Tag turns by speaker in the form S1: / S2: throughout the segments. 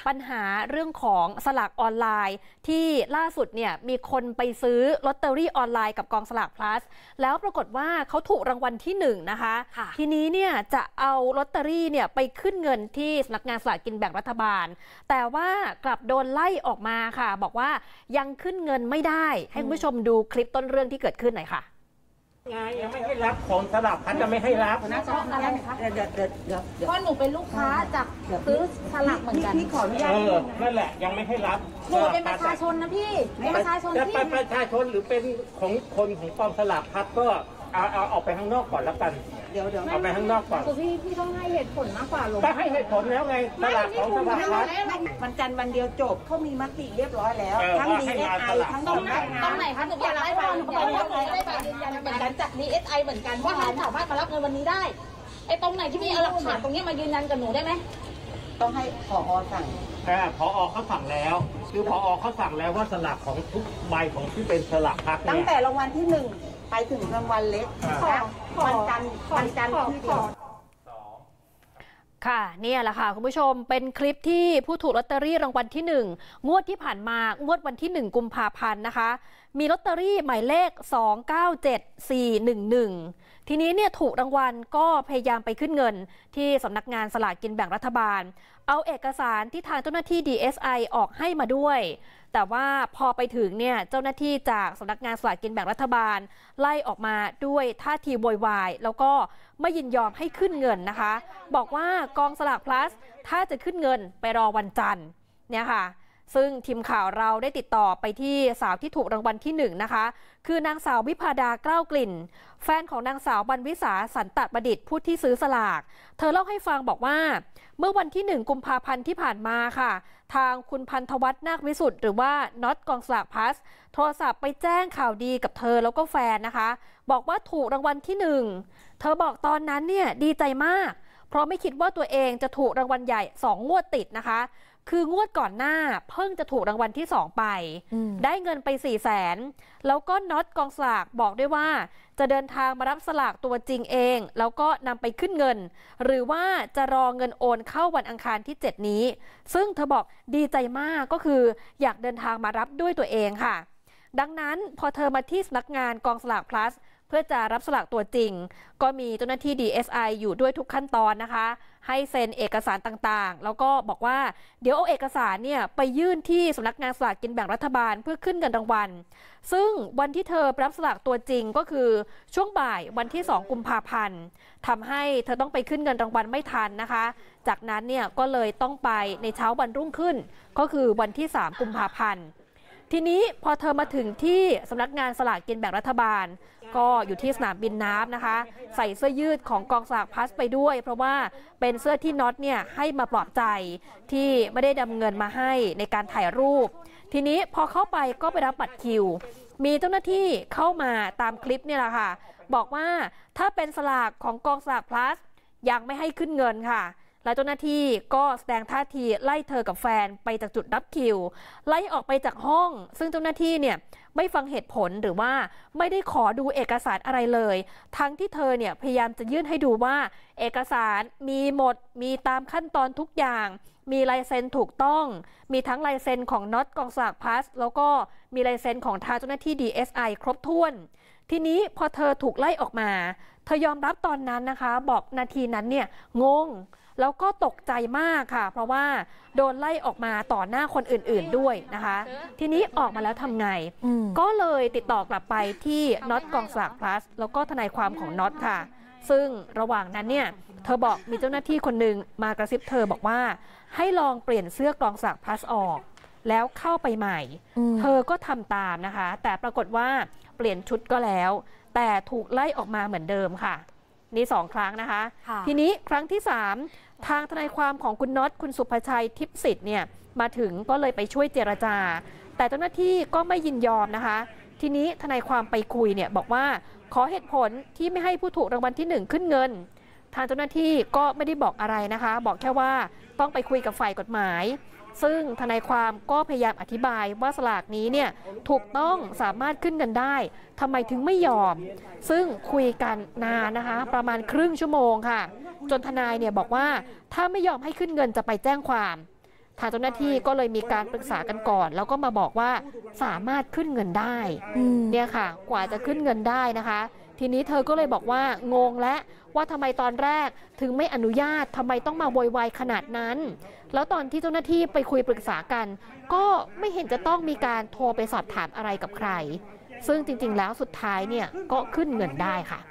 S1: ปัญหาเรื่องของสลากออนไลน์ที่ล่าสุดเนี่ยมีคนไปซื้อลอตเตอรี่ออนไลน์กับกองสลาก plus แล้วปรากฏว่าเขาถูกรางวัลที่1นะคะทีนี้เนี่ยจะเอาลอตเตอรี่เนี่ยไปขึ้นเงินที่สำนักงานสลากกินแบ่งรัฐบาลแต่ว่ากลับโดนไล่ออกมาค่ะบอกว่ายังขึ้นเงินไม่ได้ให้คุณผู้ชมดูคลิปต้นเรื่องที่เกิดขึ้นหน่อยค่ะ
S2: ไงยังไม่ให้รับของสลับพันจะไม่ให้รับ
S3: นะจ๊ะอะไรคะเดี๋ยวเพราะหนูเป็นลูกค้าจากซื้อสลากเหมือนกันพี่ขออนุญาต
S2: นั่นแหละยังไม่ให้รับ
S3: หนูเป็นประชาชนนะพี่เป็นประชาชน
S2: ที่เป็นประชาชนหรือเป็นของคนของกองสลากพัดก็เอาออกไปข้างนอกก่อนแล้วกันเดี๋ยวเอาไปข้างนอกก่อน
S3: พี่ต้องให้เหตุผลมากกว่าลง
S2: ก็ให้เหตุผลแล้วไงสลากของสลากพัด
S4: วันจันทร์วันเดียวจบเขามีมติเรียบร้อยแล้วทั้ง DSI ทั้ง
S3: ตรงไหนคะหนูอยากได้หนูอยากได้ไปยืนยันเหมือนกันจาก DSI เหมือนกันว่าท่านสามารถมารับเงินวันนี้ได้ไอ้ตรงไหนที่มีหลักฐานตรงนี้มายืนยันกับหนูได้ไหม
S4: ต้องให้ผอ.สั่ง
S2: ผอ.เขาสั่งแล้วคือผอ.เขาสั่งแล้วว่าสลากของทุกใบของที่เป็นสลากพัด
S4: ตั้งแต่รางวัลที่1ไปถึงรางวัลเล็กวันจันทร์ที่ขอ
S1: ค่ะเนี่ยแหละค่ะคุณผู้ชมเป็นคลิปที่ผู้ถูกลอตเตอรี่รางวัลที่1งวดที่ผ่านมางวดวันที่1กุมภาพันธ์นะคะมีลอตเตอรี่หมายเลข297411ทีนี้เนี่ยถูกรางวัลก็พยายามไปขึ้นเงินที่สำนักงานสลากกินแบ่งรัฐบาลเอาเอกสารที่ทางเจ้าหน้าที่ DSI ออกให้มาด้วยแต่ว่าพอไปถึงเนี่ยเจ้าหน้าที่จากสำนักงานสลากกินแบ่งรัฐบาลไล่ออกมาด้วยท่าทีโวยวายแล้วก็ไม่ยินยอมให้ขึ้นเงินนะคะบอกว่ากองสลาก plus ถ้าจะขึ้นเงินไปรอวันจันทร์เนี่ยค่ะซึ่งทีมข่าวเราได้ติดต่อไปที่สาวที่ถูกรางวัลที่1นะคะคือนางสาววิภาดาเกล้ากลิ่นแฟนของนางสาวบรรวิสาสันตประดิษฐ์ผู้ที่ซื้อสลากเธอเล่าให้ฟังบอกว่าเมื่อวันที่1กุมภาพันธ์ที่ผ่านมาค่ะทางคุณพันธวัฒน์นาควิสุทธ์หรือว่าน็อตกองสลาก plus โทรศัพท์ไปแจ้งข่าวดีกับเธอแล้วก็แฟนนะคะบอกว่าถูกรางวัลที่1เธอบอกตอนนั้นเนี่ยดีใจมากเพราะไม่คิดว่าตัวเองจะถูกรางวัลใหญ่2งวดติดนะคะคืองวดก่อนหน้าเพิ่งจะถูกรางวัลที่2ไปได้เงินไป400,000แล้วก็น็อตกองสลากบอกด้วยว่าจะเดินทางมารับสลากตัวจริงเองแล้วก็นำไปขึ้นเงินหรือว่าจะรอเงินโอนเข้าวันอังคารที่7นี้ซึ่งเธอบอกดีใจมากก็คืออยากเดินทางมารับด้วยตัวเองค่ะดังนั้นพอเธอมาที่สำนักงานกองสลาก plus เพื่อจะรับสลากตัวจริงก็มีเจ้าหน้าที่ DSI อยู่ด้วยทุกขั้นตอนนะคะให้เซ็นเอกสารต่างๆแล้วก็บอกว่าเดี๋ยวเอาเอกสารเนี่ยไปยื่นที่สำนักงานสลากกินแบ่งรัฐบาลเพื่อขึ้นเงินรางวัลซึ่งวันที่เธอรับสลากตัวจริงก็คือช่วงบ่ายวันที่2กุมภาพันธ์ทำให้เธอต้องไปขึ้นเงินรางวัลไม่ทันนะคะจากนั้นเนี่ยก็เลยต้องไปในเช้าวันรุ่งขึ้นก็คือวันที่3กุมภาพันธ์ทีนี้พอเธอมาถึงที่สำนักงานสลากกินแบ่งรัฐบาลก็อยู่ที่สนามบินน้ำนะคะใส่เสื้อยืดของกองสลาก plus ไปด้วยเพราะว่าเป็นเสื้อที่น็อตเนี่ยให้มาปลอบใจที่ไม่ได้นำเงินมาให้ในการถ่ายรูปทีนี้พอเข้าไปก็ไปรับบัตรคิวมีเจ้าหน้าที่เข้ามาตามคลิปนี่แหละค่ะบอกว่าถ้าเป็นสลากของกองสลาก plus ยังไม่ให้ขึ้นเงินค่ะและเจ้าหน้าที่ก็แสดงท่าทีไล่เธอกับแฟนไปจากจุดรับคิวไล่ออกไปจากห้องซึ่งเจ้าหน้าที่เนี่ยไม่ฟังเหตุผลหรือว่าไม่ได้ขอดูเอกสารอะไรเลยทั้งที่เธอเนี่ยพยายามจะยื่นให้ดูว่าเอกสารมีหมดมีตามขั้นตอนทุกอย่างมีลายเซ็นถูกต้องมีทั้งลายเซ็นของน็อตกองสลาก plus แล้วก็มีลายเซ็นของทางเจ้าหน้าที่ DSI ครบถ้วนทีนี้พอเธอถูกไล่ออกมาเธอยอมรับตอนนั้นนะคะบอกนาทีนั้นเนี่ยงงแล้วก็ตกใจมากค่ะเพราะว่าโดนไล่ออกมาต่อหน้าคนอื่นๆด้วยนะคะทีนี้ออกมาแล้วทำไงก็เลยติดต่อกลับไปที่น็อตกองสลาก plus แล้วก็ทนายความของน็อตค่ะซึ่งระหว่างนั้นเนี่ยเธอบอกมีเจ้าหน้าที่คนหนึ่งมากระซิบเธอบอกว่าให้ลองเปลี่ยนเสื้อกองสลาก plus ออกแล้วเข้าไปใหม่เธอก็ทำตามนะคะแต่ปรากฏว่าเปลี่ยนชุดก็แล้วแต่ถูกไล่ออกมาเหมือนเดิมค่ะนี่2ครั้งนะคะทีนี้ครั้งที่3ทางทนายความของคุณน็อตคุณสุภชัยทิพย์สิทธิ์เนี่ยมาถึงก็เลยไปช่วยเจรจาแต่เจ้าหน้าที่ก็ไม่ยินยอมนะคะทีนี้ทนายความไปคุยเนี่ยบอกว่าขอเหตุผลที่ไม่ให้ผู้ถูกรางวัลที่1ขึ้นเงินทางเจ้าหน้าที่ก็ไม่ได้บอกอะไรนะคะบอกแค่ว่าต้องไปคุยกับฝ่ายกฎหมายซึ่งทนายความก็พยายามอธิบายว่าสลากนี้เนี่ยถูกต้องสามารถขึ้นเงินได้ทำไมถึงไม่ยอมซึ่งคุยกันนานนะคะประมาณครึ่งชั่วโมงค่ะจนทนายเนี่ยบอกว่าถ้าไม่ยอมให้ขึ้นเงินจะไปแจ้งความทางเจ้าหน้าที่ก็เลยมีการปรึกษากันก่อนแล้วก็มาบอกว่าสามารถขึ้นเงินได้เนี่ยค่ะกว่าจะขึ้นเงินได้นะคะทีนี้เธอก็เลยบอกว่างงและว่าทำไมตอนแรกถึงไม่อนุญาตทำไมต้องมาโวยวายขนาดนั้นแล้วตอนที่เจ้าหน้าที่ไปคุยปรึกษากันก็ไม่เห็นจะต้องมีการโทรไปสอบถามอะไรกับใครซึ่งจริงๆแล้วสุดท้ายเนี่ยก็ขึ้นเงินได้ค่ะ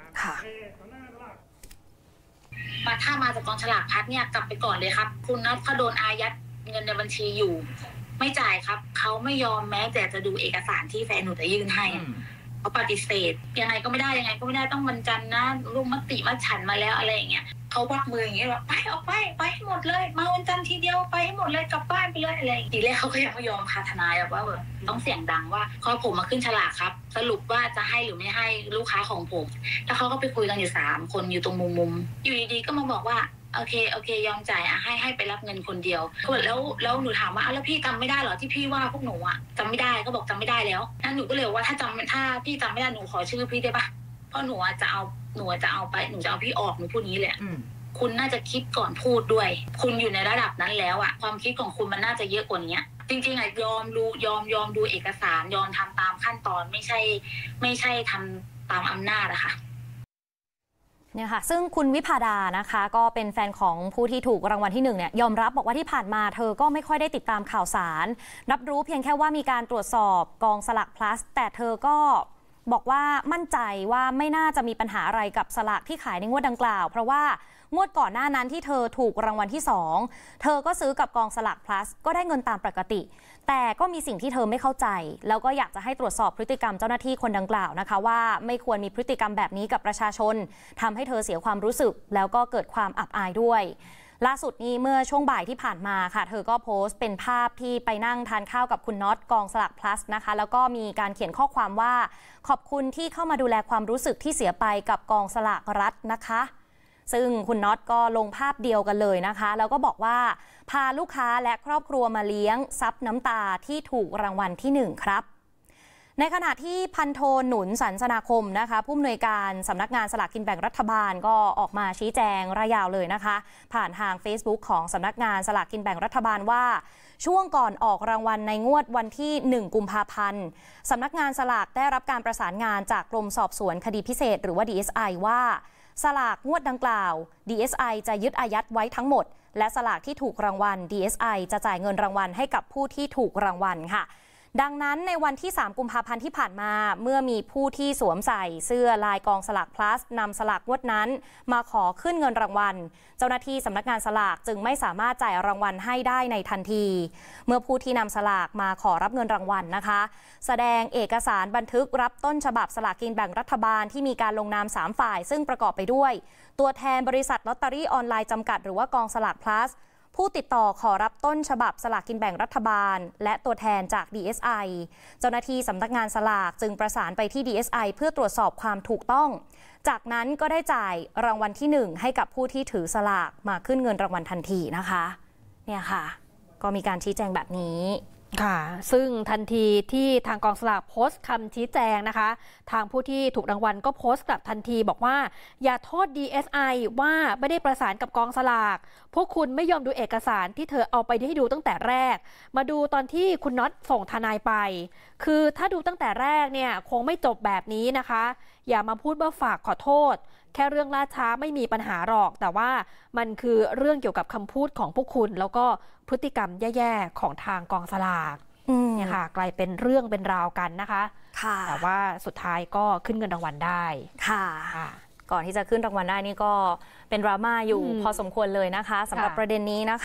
S5: ถ้ามาจากกองฉลากพัดเนี่ยกลับไปก่อนเลยครับคุณนัทเขาโดนอายัดเงินในบัญชีอยู่ไม่จ่ายครับเขาไม่ยอมแม้แต่จะดูเอกสารที่แฟนหนูจะยื่นให้เขาปฏิเสธยังไงก็ไม่ได้ต้องวันจันทร์นะลงมติมาฉันมาแล้วอะไรอย่างเงี้ยเขาวักมืออย่างเงี้ยแบบไปออกไปให้หมดเลยมาวันจันทร์ทีเดียวไปให้หมดเลยกลับบ้านไปเลยอะไรทีแรกเขาก็ยังไม่ยอมค่ะทนายแบบว่าต้องเสียงดังว่าขอผมมาขึ้นฉลากครับสรุปว่าจะให้หรือไม่ให้ลูกค้าของผมแล้วเขาก็ไปคุยกันอยู่3 คนอยู่ตรงมุมอยู่ดีๆก็มาบอกว่าโอเคยอมจ่ายให้ไปรับเงินคนเดียวแล้วหนูถามว่าแล้วพี่จำไม่ได้เหรอที่พี่ว่าพวกหนูอ่ะจำไม่ได้ก็บอกจำไม่ได้แล้วนั่นหนูก็เลยว่าถ้าพี่จำไม่ได้หนูขอชื่อพี่ได้ปะเพราะหนูจะเอาไปหนูจะเอาพี่ออกหนูพูดนี้เลยคุณน่าจะคิดก่อนพูดด้วยคุณอยู่ในระดับนั้นแล้วอ่ะความคิดของคุณมันน่าจะเยอะกว่านี้จริงๆอ่ะยอมดูเอกสารยอมทำตามขั้นตอนไม่ใช่ทำตามอำนาจอะค่ะ
S6: เนี่ยค่ะซึ่งคุณวิภาดานะคะก็เป็นแฟนของผู้ที่ถูกรางวัลที่1เนี่ยยอมรับบอกว่าที่ผ่านมาเธอก็ไม่ค่อยได้ติดตามข่าวสารรับรู้เพียงแค่ว่ามีการตรวจสอบกองสลาก plus แต่เธอก็บอกว่ามั่นใจว่าไม่น่าจะมีปัญหาอะไรกับสลากที่ขายในงวดดังกล่าวเพราะว่างวดก่อนหน้านั้นที่เธอถูกรางวัลที่2เธอก็ซื้อกับกองสลาก plus ก็ได้เงินตามปกติแต่ก็มีสิ่งที่เธอไม่เข้าใจแล้วก็อยากจะให้ตรวจสอบพฤติกรรมเจ้าหน้าที่คนดังกล่าวนะคะว่าไม่ควรมีพฤติกรรมแบบนี้กับประชาชนทำให้เธอเสียความรู้สึกแล้วก็เกิดความอับอายด้วยล่าสุดนี้เมื่อช่วงบ่ายที่ผ่านมาค่ะเธอก็โพสต์เป็นภาพที่ไปนั่งทานข้าวกับคุณน็อตกองสลาก plus นะคะแล้วก็มีการเขียนข้อความว่าขอบคุณที่เข้ามาดูแลความรู้สึกที่เสียไปกับกองสลากรัฐนะคะซึ่งคุณน็อตก็ลงภาพเดียวกันเลยนะคะแล้วก็บอกว่าพาลูกค้าและครอบครัวมาเลี้ยงซับน้ำตาที่ถูกรางวัลที่1ครับในขณะที่พันโทหนุนสันสนาคมนะคะผู้อำนวยการสำนักงานสลากกินแบ่งรัฐบาลก็ออกมาชี้แจงระยาวเลยนะคะผ่านทาง Facebook ของสำนักงานสลากกินแบ่งรัฐบาลว่าช่วงก่อนออกรางวัลในงวดวันที่1 กุมภาพันธ์สำนักงานสลากได้รับการประสานงานจากกรมสอบสวนคดีพิเศษหรือว่า DSI ว่าสลากงวดดังกล่าว DSI จะยึดอายัดไว้ทั้งหมดและสลากที่ถูกรางวัล DSI จะจ่ายเงินรางวัลให้กับผู้ที่ถูกรางวัลค่ะดังนั้นในวันที่3 กุมภาพันธ์ที่ผ่านมาเมื่อมีผู้ที่สวมใส่เสื้อลายกองสลาก plus นำสลากงวดนั้นมาขอขึ้นเงินรางวัลเจ้าหน้าที่สำนักงานสลากจึงไม่สามารถจ่ายรางวัลให้ได้ในทันทีเมื่อผู้ที่นำสลากมาขอรับเงินรางวัลนะคะแสดงเอกสารบันทึกรับต้นฉบับสลากกินแบ่งรัฐบาลที่มีการลงนาม3ฝ่ายซึ่งประกอบไปด้วยตัวแทนบริษัทลอตเตอรี่ออนไลน์จำกัดหรือว่ากองสลาก plusผู้ติดต่อขอรับต้นฉบับสลากกินแบ่งรัฐบาลและตัวแทนจาก DSI เจ้าหน้าที่สำนักงานสลากจึงประสานไปที่ DSI เพื่อตรวจสอบความถูกต้องจากนั้นก็ได้จ่ายรางวัลที่1ให้กับผู้ที่ถือสลากมาขึ้นเงินรางวัลทันทีนะคะเนี่ยค่ะก็มีการชี้แจงแบบนี้
S1: ค่ะซึ่งทันทีที่ทางกองสลากโพสต์คำชี้แจงนะคะทางผู้ที่ถูกรางวัลก็โพสต์กลับทันทีบอกว่าอย่าโทษ DSI ว่าไม่ได้ประสานกับกองสลากพวกคุณไม่ยอมดูเอกสารที่เธอเอาไปให้ดูตั้งแต่แรกมาดูตอนที่คุณน็อตส่งทนายไปคือถ้าดูตั้งแต่แรกเนี่ยคงไม่จบแบบนี้นะคะอย่ามาพูดว่าฝากขอโทษแค่เรื่องล่าช้าไม่มีปัญหาหรอกแต่ว่ามันคือเรื่องเกี่ยวกับคำพูดของพวกคุณแล้วก็พฤติกรรมแย่ๆของทางกองสลากเนี่ยค่ะกลายเป็นเรื่องเป็นราวกันนะคะแต่ว่าสุดท้ายก็ขึ้นเงินรางวัลได้
S6: ค่ะก่อนที่จะขึ้นรางวัลได้นี่ก็เป็นดราม่าอยู่พอสมควรเลยนะคะสำหรับประเด็นนี้นะคะ